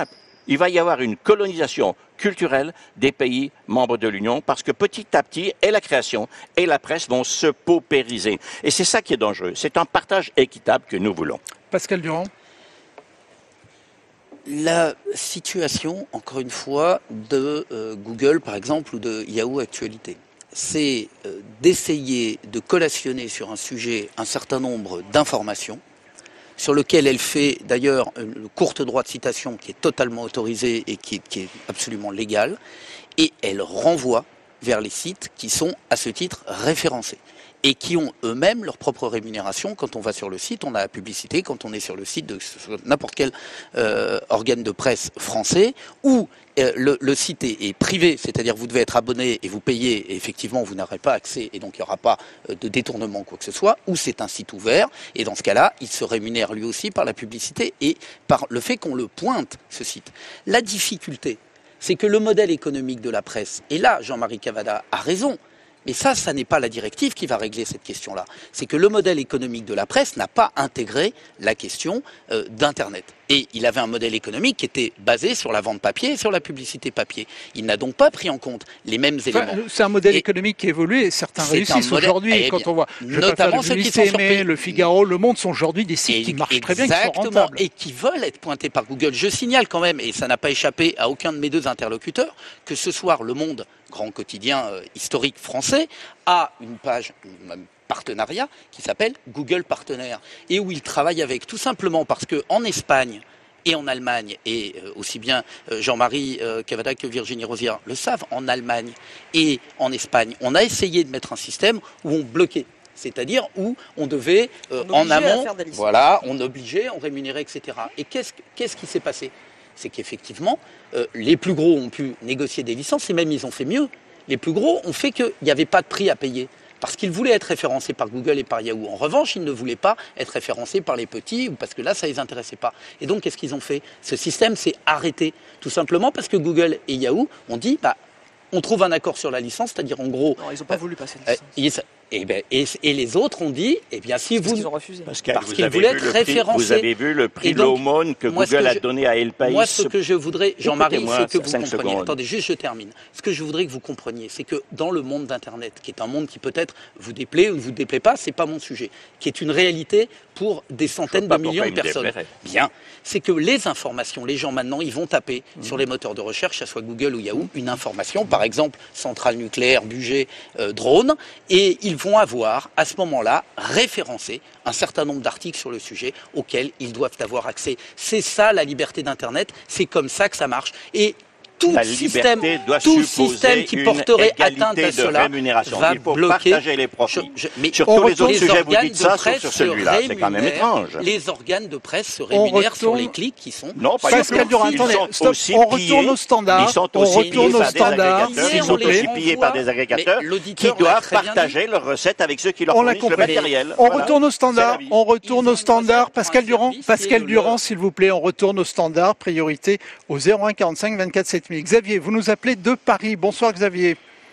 Il va y avoir une colonisation culturelle des pays membres de l'Union parce que petit à petit, et la création et la presse vont se paupériser. Et c'est ça qui est dangereux. C'est un partage équitable que nous voulons. Pascal Durand. La situation, encore une fois, de euh, Google, par exemple, ou de Yahoo Actualité, c'est euh, d'essayer de collationner sur un sujet un certain nombre d'informations, sur lequel elle fait d'ailleurs le courte droit de citation qui est totalement autorisé et qui est, qui est absolument légal, et elle renvoie vers les sites qui sont à ce titre référencés et qui ont eux-mêmes leur propre rémunération. Quand on va sur le site, on a la publicité. Quand on est sur le site de n'importe quel euh, organe de presse français, où euh, le, le site est, est privé, c'est-à-dire vous devez être abonné et vous payez, et effectivement vous n'aurez pas accès, et donc il n'y aura pas euh, de détournement quoi que ce soit, ou c'est un site ouvert, et dans ce cas-là, il se rémunère lui aussi par la publicité et par le fait qu'on le pointe, ce site. La difficulté, c'est que le modèle économique de la presse, et là Jean-Marie Cavada a raison, mais ça, ça n'est pas la directive qui va régler cette question-là. C'est que le modèle économique de la presse n'a pas intégré la question euh, d'Internet. Et il avait un modèle économique qui était basé sur la vente papier et sur la publicité papier. Il n'a donc pas pris en compte les mêmes enfin, éléments. C'est un modèle et économique qui évolue et certains réussissent modèle, aujourd'hui. eh Quand bien, on voit, notamment ceux qui sont sur Aimé, Le Figaro, Le Monde sont aujourd'hui des sites et, qui marchent exactement, très bien, qui sont rentables. Et qui veulent être pointés par Google. Je signale quand même, et ça n'a pas échappé à aucun de mes deux interlocuteurs, que ce soir, Le Monde, grand quotidien euh, historique français, a une page, une partenariat, qui s'appelle Google Partenaire, et où il travaille avec, tout simplement parce qu'en Espagne, et en Allemagne, et euh, aussi bien euh, Jean-Marie euh, Cavada que Virginie Rosière le savent, en Allemagne et en Espagne, on a essayé de mettre un système où on bloquait. C'est-à-dire où on devait, euh, on en amont, voilà, on on obligeait, on rémunérait, et cetera. Et qu'est-ce, qu'est-ce qui s'est passé? C'est qu'effectivement, euh, les plus gros ont pu négocier des licences, et même ils ont fait mieux. Les plus gros ont fait qu'il n'y avait pas de prix à payer. Parce qu'ils voulaient être référencés par Google et par Yahoo. En revanche, ils ne voulaient pas être référencés par les petits, parce que là, ça ne les intéressait pas. Et donc, qu'est-ce qu'ils ont fait? Ce système s'est arrêté, tout simplement parce que Google et Yahoo ont dit, bah, on trouve un accord sur la licence, c'est-à-dire en gros... Non, ils n'ont pas euh, voulu passer la licence. Euh, Et, ben, et, et les autres ont dit, eh bien, si vous... Ils ont refusé. Pascal, parce vous qu'ils avez voulaient vu être le prix, référencés. Vous avez vu le prix de l'aumône que moi, Google que a je, donné à El País. Moi, ce que je voudrais, Jean-Marie, ce que vous cinq compreniez... secondes. Attendez, juste je termine. Ce que je voudrais que vous compreniez, c'est que dans le monde d'Internet, qui est un monde qui peut-être vous déplaît ou ne vous déplaît pas, c'est pas mon sujet, qui est une réalité pour des centaines de millions de personnes. Bien, c'est que les informations, les gens maintenant, ils vont taper mmh. sur les moteurs de recherche, que ce soit Google ou Yahoo, une information, par exemple, centrale nucléaire, budget, euh, drone, et ils vont avoir, à ce moment-là, référencé un certain nombre d'articles sur le sujet auxquels ils doivent avoir accès. C'est ça la liberté d'Internet, c'est comme ça que ça marche. Et tout la système, doit tout système qui porterait atteinte à cela va Il faut bloquer. Partager les profits. Je, je, mais sur tous les autres les sujets, vous dites ça, sauf sur celui-là. C'est quand même étrange. Les organes de presse se rémunèrent sur les clics qui sont... Non, pas Pascal Durand, attendez, stop, on retourne au standard. Ils sont on retourne au standard, Ils sont aussi pillés par des agrégateurs qui doivent partager leurs recettes avec ceux qui leur fournissent le matériel. On retourne au standard. On retourne au standard. Pascal Durand, Pascal Durand, s'il vous plaît, on retourne au standard. Priorité au zéro un quarante-cinq vingt-quatre sept mille. Xavier, vous nous appelez de Paris. Bonsoir Xavier.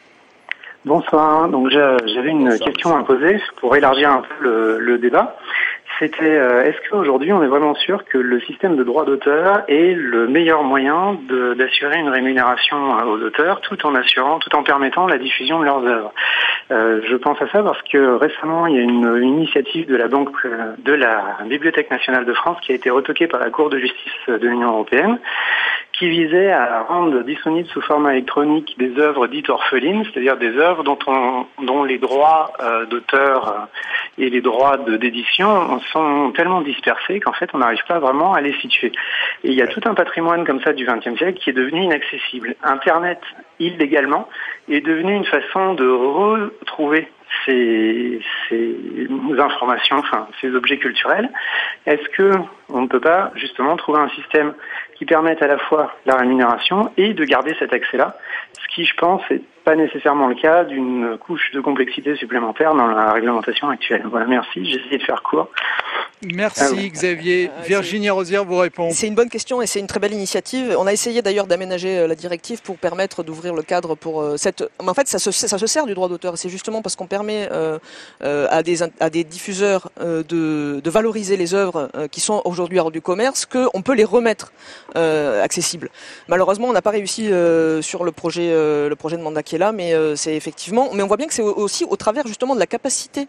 Bonsoir. Donc j'avais une Bonsoir, question à poser pour élargir un peu le, le débat. C'était euh, est-ce qu'aujourd'hui on est vraiment sûr que le système de droit d'auteur est le meilleur moyen de, d'assurer une rémunération aux auteurs tout en assurant, tout en permettant la diffusion de leurs œuvres. Euh, je pense à ça parce que récemment il y a une, une initiative de la banque de la Bibliothèque nationale de France qui a été retoquée par la Cour de justice de l'Union européenne, qui visait à rendre disponibles sous format électronique des œuvres dites orphelines, c'est-à-dire des œuvres dont, on, dont les droits euh, d'auteur euh, et les droits de, d'édition sont tellement dispersés qu'en fait on n'arrive pas vraiment à les situer. Et il y a tout un patrimoine comme ça du vingtième siècle qui est devenu inaccessible. Internet, illégalement, est devenu une façon de retrouver ces, ces informations, enfin ces objets culturels. Est-ce que on ne peut pas justement trouver un système qui permette à la fois la rémunération et de garder cet accès-là, ce qui, je pense, est pas nécessairement le cas d'une couche de complexité supplémentaire dans la réglementation actuelle. Voilà, merci. J'ai essayé de faire court. Merci ah oui. Xavier. Euh, Virginie Rosière vous répond. C'est une bonne question et c'est une très belle initiative. On a essayé d'ailleurs d'aménager euh, la directive pour permettre d'ouvrir le cadre pour euh, cette... Mais en fait, ça se, ça se sert du droit d'auteur. C'est justement parce qu'on permet euh, euh, à, des, à des diffuseurs euh, de, de valoriser les œuvres euh, qui sont aujourd'hui hors du commerce qu'on peut les remettre euh, accessibles. Malheureusement, on n'a pas réussi euh, sur le projet, euh, le projet de mandat qui est là, mais euh, c'est effectivement... Mais on voit bien que c'est aussi au travers justement de la capacité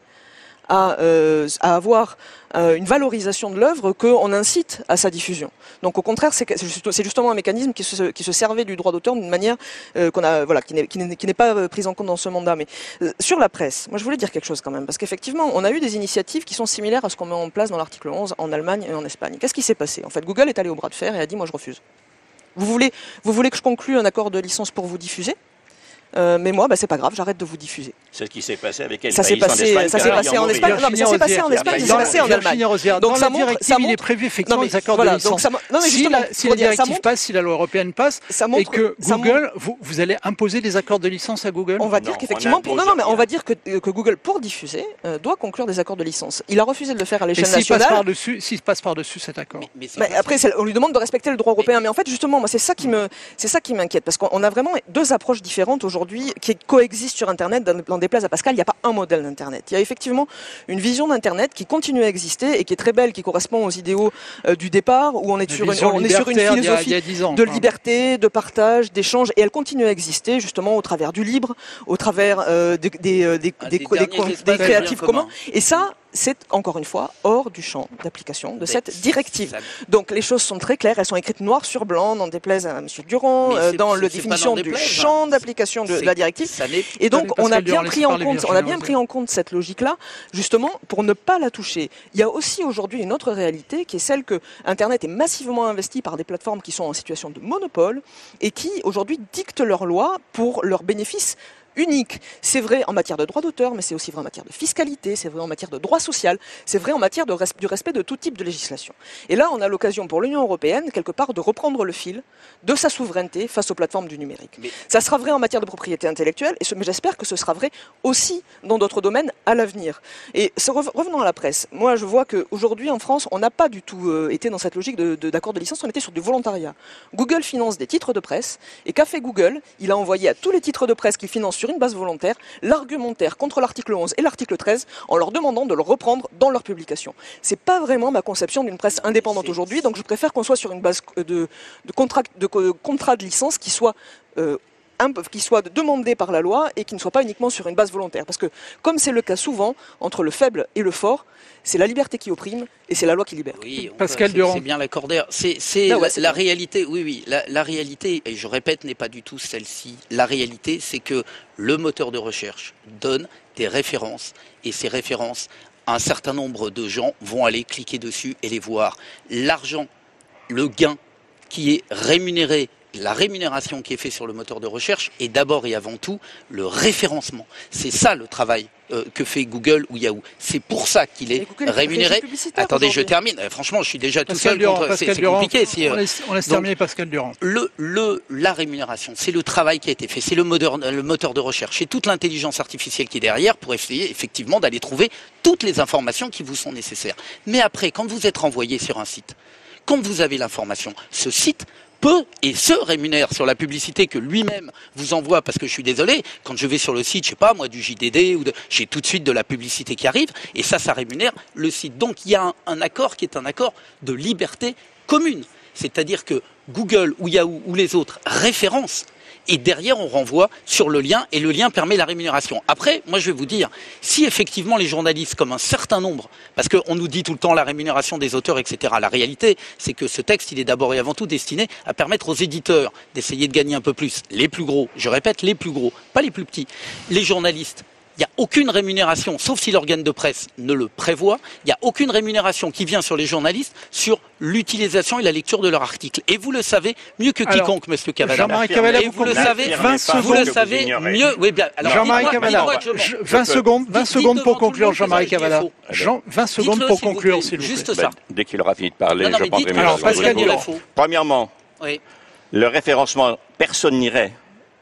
à, euh, à avoir euh, une valorisation de l'œuvre qu'on incite à sa diffusion. Donc au contraire, c'est, c'est justement un mécanisme qui se, qui se servait du droit d'auteur d'une manière euh, qu'on a, voilà, qui n'est, qui n'est, qui n'est pas prise en compte dans ce mandat. Mais euh, sur la presse, moi je voulais dire quelque chose quand même, parce qu'effectivement, on a eu des initiatives qui sont similaires à ce qu'on met en place dans l'article onze en Allemagne et en Espagne. Qu'est-ce qui s'est passé? En fait, Google est allé au bras de fer et a dit, moi je refuse. Vous voulez, vous voulez que je conclue un accord de licence pour vous diffuser? Euh, mais moi, bah, c'est pas grave, j'arrête de vous diffuser. C'est ce qui s'est passé avec elle. Ça s'est passé, ça s'est passé en Espagne. Non, mais ça s'est passé en Espagne, ça s'est passé en Allemagne. Donc dans la directive, il est prévu effectivement les accords de licence. Si la, si la directive passe, si la loi européenne passe, et que Google, vous, vous allez imposer des accords de licence à Google? On va dire qu'effectivement, non, non, mais on va dire que, que Google, pour diffuser, euh, doit conclure des accords de licence. Il a refusé de le faire à l'échelle nationale. Passe par-dessus, s'il passe par-dessus cet accord. Mais, mais, mais après, on lui demande de respecter le droit européen. Mais en fait, justement, moi, c'est ça qui me, c'est ça qui m'inquiète, parce qu'on a vraiment deux approches différentes aujourd'hui qui coexistent sur Internet. Dans déplaise à Pascal, il n'y a pas un modèle d'Internet. Il y a effectivement une vision d'Internet qui continue à exister et qui est très belle, qui correspond aux idéaux euh, du départ, où on est sur une, on est sur une philosophie il y a, il y a ans, de quoi. liberté, de partage, d'échange, et elle continue à exister justement au travers du libre, au travers euh, des, des, des, des, des, des, des créatifs communs. Et ça, c'est encore une fois hors du champ d'application de cette directive. Donc les choses sont très claires, elles sont écrites noir sur blanc, n'en déplaise à M. Durand, euh, dans la définition du champ d'application de, de la directive. Et donc on a bien pris en compte, on a bien pris en compte cette logique-là, justement pour ne pas la toucher. Il y a aussi aujourd'hui une autre réalité qui est celle que Internet est massivement investi par des plateformes qui sont en situation de monopole et qui aujourd'hui dictent leurs lois pour leurs bénéfices unique. C'est vrai en matière de droit d'auteur, mais c'est aussi vrai en matière de fiscalité, c'est vrai en matière de droit social, c'est vrai en matière de res- du respect de tout type de législation. Et là, on a l'occasion pour l'Union européenne, quelque part, de reprendre le fil de sa souveraineté face aux plateformes du numérique. Mais... ça sera vrai en matière de propriété intellectuelle, et ce, mais j'espère que ce sera vrai aussi dans d'autres domaines à l'avenir. Et ce, revenons à la presse. Moi, je vois qu'aujourd'hui, en France, on n'a pas du tout euh, été dans cette logique de, de, d'accord de licence, on était sur du volontariat. Google finance des titres de presse, et qu'a fait Google? Il a envoyé à tous les titres de presse qu'il finance sur une base volontaire, l'argumentaire contre l'article onze et l'article treize en leur demandant de le reprendre dans leur publication. C'est pas vraiment ma conception d'une presse indépendante aujourd'hui, donc je préfère qu'on soit sur une base de, de, contrat, de, de contrat de licence qui soit euh, Un, qui soit demandé par la loi et qui ne soit pas uniquement sur une base volontaire. Parce que, comme c'est le cas souvent, entre le faible et le fort, c'est la liberté qui opprime et c'est la loi qui libère. Oui, Pascal Durand. C'est bien l'accorder. C'est, c'est non, ouais, la, c'est la réalité, oui, oui, la, la réalité, et je répète, n'est pas du tout celle-ci. La réalité, c'est que le moteur de recherche donne des références et ces références, un certain nombre de gens vont aller cliquer dessus et les voir. L'argent, le gain qui est rémunéré, la rémunération qui est faite sur le moteur de recherche est d'abord et avant tout le référencement. C'est ça le travail euh, que fait Google ou Yahoo. C'est pour ça qu'il est rémunéré. Attendez, je termine. Euh, franchement, je suis déjà Pascal tout seul Durand, contre... Pascal c'est, Durand, c'est compliqué. Si, euh... On laisse, on laisse Donc, terminer Pascal Durand. Le, le, la rémunération, c'est le travail qui a été fait. C'est le moteur, le moteur de recherche. C'est toute l'intelligence artificielle qui est derrière pour essayer effectivement d'aller trouver toutes les informations qui vous sont nécessaires. Mais après, quand vous êtes renvoyé sur un site, quand vous avez l'information, ce site peut et se rémunère sur la publicité que lui-même vous envoie, parce que je suis désolé, quand je vais sur le site, je sais pas, moi, du J D D, ou de, j'ai tout de suite de la publicité qui arrive, et ça, ça rémunère le site. Donc, il y a un, un accord qui est un accord de liberté commune. C'est-à-dire que Google ou Yahoo ou les autres référencent, et derrière, on renvoie sur le lien, et le lien permet la rémunération. Après, moi, je vais vous dire, si effectivement les journalistes, comme un certain nombre, parce qu'on nous dit tout le temps la rémunération des auteurs, et cetera, la réalité, c'est que ce texte, il est d'abord et avant tout destiné à permettre aux éditeurs d'essayer de gagner un peu plus. Les plus gros, je répète, les plus gros, pas les plus petits. Les journalistes, il n'y a aucune rémunération, sauf si l'organe de presse ne le prévoit, il n'y a aucune rémunération qui vient sur les journalistes sur l'utilisation et la lecture de leur article. Et vous le savez mieux que alors, quiconque, Monsieur Cavada. Jean-Marie Cavada, et vous le savez, vingt secondes, vous le savez mieux. Oui, bien. Alors, Jean-Marie Cavada, vingt secondes, vingt secondes pour conclure, Jean-Marie Cavada. Jean, vingt secondes pour conclure, s'il vous plaît. Juste ça. Dès qu'il aura fini de parler, non, non, je prendrai mes Alors, Pascal Durand. Premièrement, oui. le référencement, personne n'irait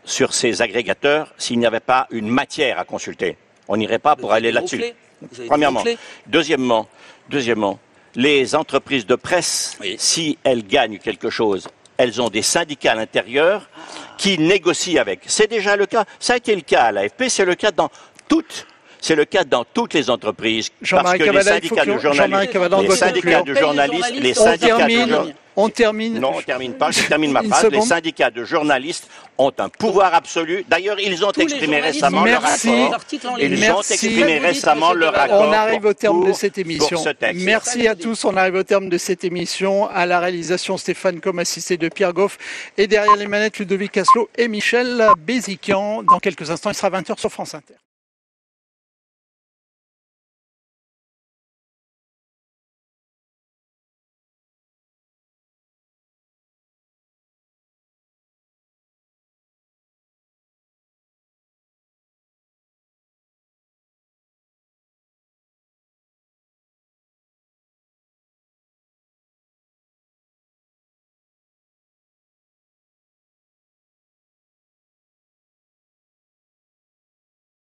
sur ces agrégateurs s'il n'y avait pas une matière à consulter. On n'irait pas pour aller là-dessus. Premièrement. Deuxièmement, deuxièmement, les entreprises de presse, oui. si elles gagnent quelque chose, elles ont des syndicats à l'intérieur qui négocient avec. C'est déjà le cas. Ça a été le cas à l'A F P, c'est le cas dans toutes. C'est le cas dans toutes les entreprises. Parce que les syndicats de journalistes, les syndicats de journalistes, les syndicats de journalistes, on termine. Non, on termine pas. Je termine ma phrase. Les syndicats de journalistes ont un pouvoir absolu. D'ailleurs, ils ont Tous exprimé récemment Merci. leur accord. Ils Merci. ont exprimé récemment leur accord. On arrive au terme pour, de cette émission. Merci à tous. On arrive au terme de cette émission. À la réalisation, Stéphane Com, assisté de Pierre Goff. Et derrière les manettes, Ludovic Asselot et Michel Béziquian. Dans quelques instants, il sera vingt heures sur France Inter.